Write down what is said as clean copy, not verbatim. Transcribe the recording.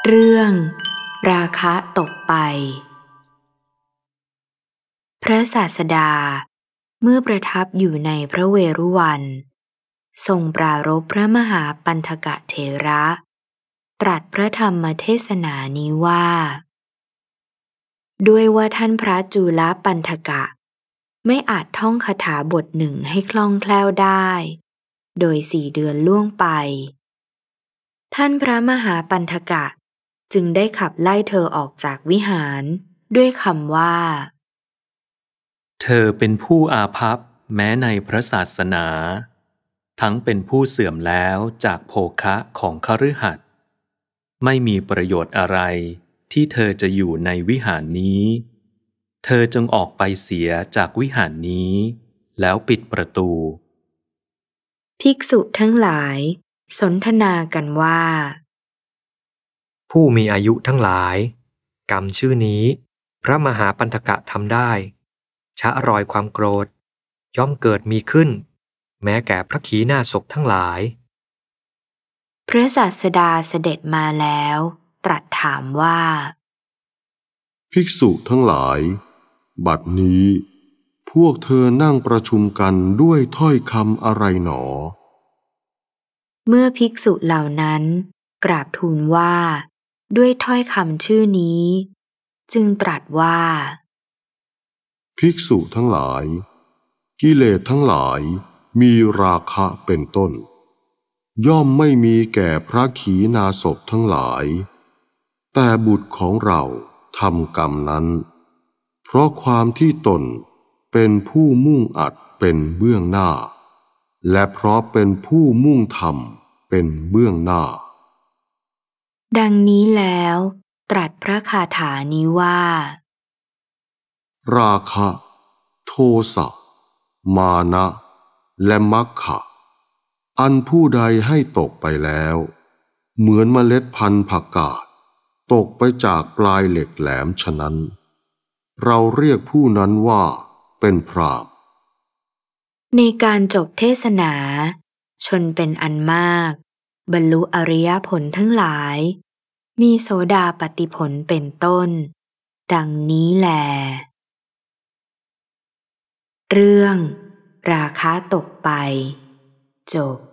เรื่องราคะตกไปพระศาสดาเมื่อประทับอยู่ในพระเวรุวันทรงปรารภพระมหาปันธกเถระตรัสพระธรรมเทศนานี้ว่าด้วยว่าท่านพระจุลปันธกะไม่อาจท่องคาถาบทหนึ่งให้คล่องแคล่วได้โดย4 เดือนล่วงไปท่านพระมหาปันธกะจึงได้ขับไล่เธอออกจากวิหารด้วยคำว่าเธอเป็นผู้อาภัพแม้ในพระศาสนาทั้งเป็นผู้เสื่อมแล้วจากโภคะของคฤหัสถ์ไม่มีประโยชน์อะไรที่เธอจะอยู่ในวิหารนี้เธอจงออกไปเสียจากวิหารนี้แล้วปิดประตูภิกษุทั้งหลายสนทนากันว่าผู้มีอายุทั้งหลายกรรมชื่อนี้พระมหาปันธกะทำได้ชะรอยความโกรธย่อมเกิดมีขึ้นแม้แก่พระขีณาสพทั้งหลายพระศาสดาเสด็จมาแล้วตรัสถามว่าภิกษุทั้งหลายบัดนี้พวกเธอนั่งประชุมกันด้วยถ้อยคำอะไรหนอเมื่อภิกษุเหล่านั้นกราบทูลว่าด้วยถ้อยคำชื่อนี้จึงตรัสว่าภิกษุทั้งหลายกิเลสทั้งหลายมีราคะเป็นต้นย่อมไม่มีแก่พระขีณาสพทั้งหลายแต่บุตรของเราทำกรรมนั้นเพราะความที่ตนเป็นผู้มุ่งอัดเป็นเบื้องหน้าและเพราะเป็นผู้มุ่งทำเป็นเบื้องหน้าดังนี้แล้วตรัสพระคาถานี้ว่าราคะโทสะมานะและมัคคะอันผู้ใดให้ตกไปแล้วเหมือนเมล็ดพันธุ์ผักกาดตกไปจากปลายเหล็กแหลมฉะนั้นเราเรียกผู้นั้นว่าเป็นพราหมณ์ในการจบเทศนาชนเป็นอันมากบรรลุอริยผลทั้งหลายมีโสดาปัตติผลเป็นต้นดังนี้แลเรื่องราคะตกไปจบ